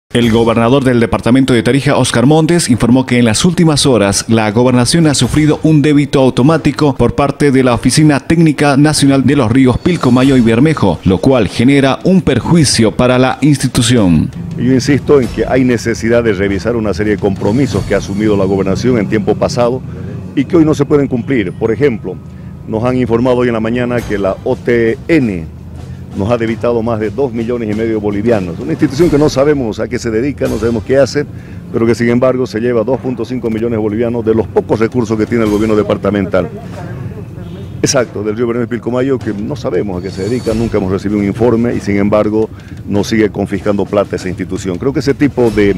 El gobernador del departamento de Tarija, Oscar Montes, informó que en las últimas horas la gobernación ha sufrido un débito automático por parte de la Oficina Técnica Nacional de los Ríos Pilcomayo y Bermejo, lo cual genera un perjuicio para la institución. Yo insisto en que hay necesidad de revisar una serie de compromisos que ha asumido la gobernación en tiempo pasado y que hoy no se pueden cumplir. Por ejemplo, nos han informado hoy en la mañana que la OTN nos ha debitado más de 2,5 millones de bolivianos. Una institución que no sabemos a qué se dedica, no sabemos qué hace, pero que sin embargo se lleva 2,5 millones de bolivianos de los pocos recursos que tiene el gobierno departamental. Exacto, del río Bermejo y Pilcomayo, que no sabemos a qué se dedica, nunca hemos recibido un informe y sin embargo nos sigue confiscando plata esa institución. Creo que ese tipo de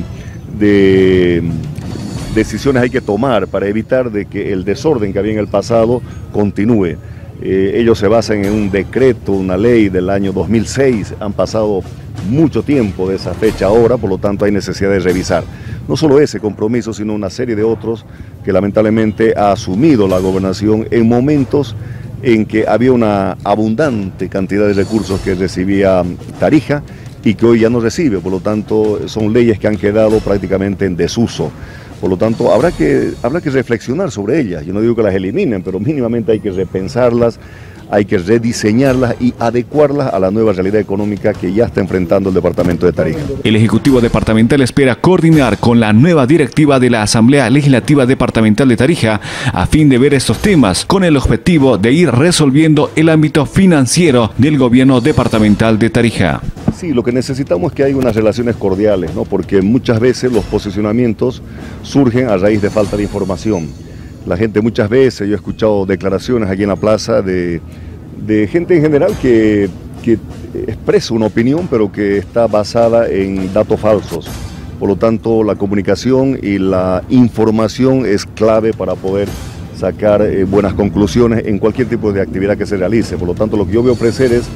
decisiones hay que tomar para evitar de que el desorden que había en el pasado continúe. Ellos se basan en un decreto, una ley del año 2006, han pasado mucho tiempo de esa fecha ahora, por lo tanto hay necesidad de revisar. No solo ese compromiso, sino una serie de otros que lamentablemente ha asumido la gobernación en momentos en que había una abundante cantidad de recursos que recibía Tarija y que hoy ya no recibe, por lo tanto son leyes que han quedado prácticamente en desuso. Por lo tanto, habrá que reflexionar sobre ellas. Yo no digo que las eliminen, pero mínimamente hay que repensarlas, hay que rediseñarlas y adecuarlas a la nueva realidad económica que ya está enfrentando el departamento de Tarija. El Ejecutivo Departamental espera coordinar con la nueva directiva de la Asamblea Legislativa Departamental de Tarija a fin de ver estos temas, con el objetivo de ir resolviendo el ámbito financiero del gobierno departamental de Tarija. Sí, lo que necesitamos es que haya unas relaciones cordiales, ¿no? Porque muchas veces los posicionamientos surgen a raíz de falta de información. La gente muchas veces, yo he escuchado declaraciones aquí en la plaza de gente en general que expresa una opinión, pero que está basada en datos falsos. Por lo tanto, la comunicación y la información es clave para poder sacar buenas conclusiones en cualquier tipo de actividad que se realice. Por lo tanto, lo que yo voy a ofrecer es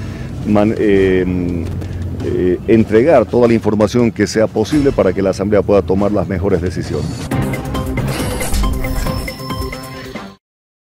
entregar toda la información que sea posible para que la Asamblea pueda tomar las mejores decisiones.